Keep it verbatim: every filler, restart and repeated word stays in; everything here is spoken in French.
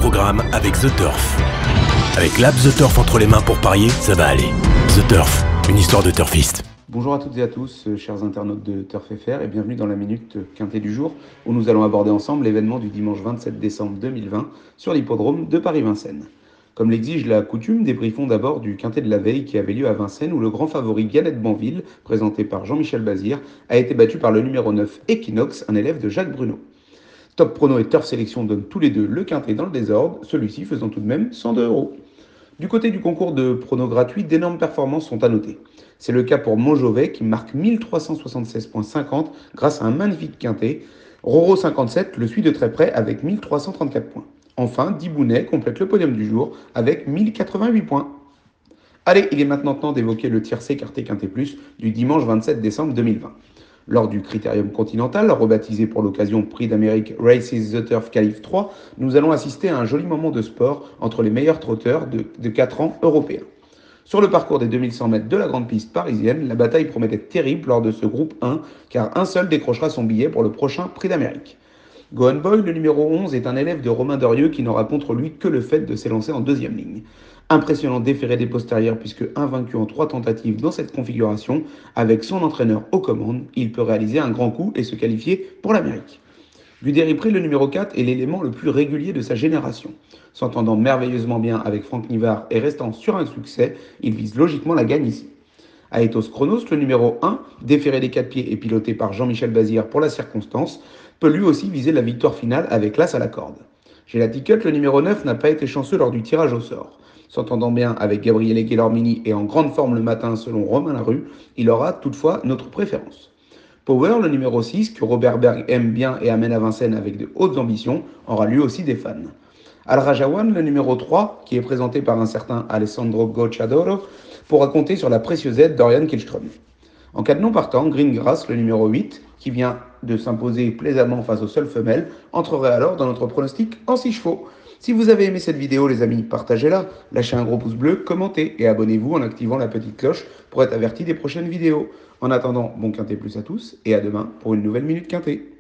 programme avec The Turf. Avec l'app The Turf entre les mains pour parier, ça va aller. The Turf, une histoire de turfiste. Bonjour à toutes et à tous, chers internautes de Turf F R, et bienvenue dans la Minute Quintée du jour, où nous allons aborder ensemble l'événement du dimanche vingt-sept décembre deux mille vingt sur l'hippodrome de Paris-Vincennes. Comme l'exige la coutume, débriefons d'abord du Quintet de la veille qui avait lieu à Vincennes, où le grand favori Gannett Banville, présenté par Jean-Michel Bazir, a été battu par le numéro neuf Equinox, un élève de Jacques Bruno. Top Prono et Turf Sélection donnent tous les deux le Quintet dans le désordre, celui-ci faisant tout de même cent deux euros. Du côté du concours de pronos gratuits, d'énormes performances sont à noter. C'est le cas pour Montjovet qui marque mille trois cent soixante-seize virgule cinquante grâce à un magnifique quintet. Roro cinquante-sept le suit de très près avec mille trois cent trente-quatre points. Enfin, Dibounet complète le podium du jour avec mille quatre-vingt-huit points. Allez, il est maintenant temps d'évoquer le tiercé Quartet Quintet Plus du dimanche vingt-sept décembre deux mille vingt. Lors du Critérium Continental, rebaptisé pour l'occasion Prix d'Amérique Races The Turf Qualif trois, nous allons assister à un joli moment de sport entre les meilleurs trotteurs de, de quatre ans européens. Sur le parcours des deux mille cent mètres de la grande piste parisienne, la bataille promet d'être terrible lors de ce groupe un, car un seul décrochera son billet pour le prochain Prix d'Amérique. Gohan Boy, le numéro onze, est un élève de Romain Derieux qui n'aura contre lui que le fait de s'élancer en deuxième ligne. Impressionnant déféré des postérieurs puisque invaincu en trois tentatives dans cette configuration, avec son entraîneur aux commandes, il peut réaliser un grand coup et se qualifier pour l'Amérique. Guderipré, le numéro quatre, est l'élément le plus régulier de sa génération. S'entendant merveilleusement bien avec Franck Nivard et restant sur un succès, il vise logiquement la gagne ici. Aetos Chronos, le numéro un, déféré des quatre pieds et piloté par Jean-Michel Bazir pour la circonstance, peut lui aussi viser la victoire finale avec l'as à la corde. Gelaticut, le numéro neuf, n'a pas été chanceux lors du tirage au sort. S'entendant bien avec Gabriele Guillermini et en grande forme le matin selon Romain Larue, il aura toutefois notre préférence. Power, le numéro six, que Robert Berg aime bien et amène à Vincennes avec de hautes ambitions, aura lui aussi des fans. Al Rajawan, le numéro trois, qui est présenté par un certain Alessandro Gocciadoro, pourra compter sur la précieuse aide d'Oriane Kihlström. En cas de non partant, Greengrass, le numéro huit, qui vient de s'imposer plaisamment face aux seules femelles, entrerait alors dans notre pronostic en six chevaux. Si vous avez aimé cette vidéo, les amis, partagez-la, lâchez un gros pouce bleu, commentez et abonnez-vous en activant la petite cloche pour être averti des prochaines vidéos. En attendant, bon Quintet Plus à tous et à demain pour une nouvelle Minute Quintet.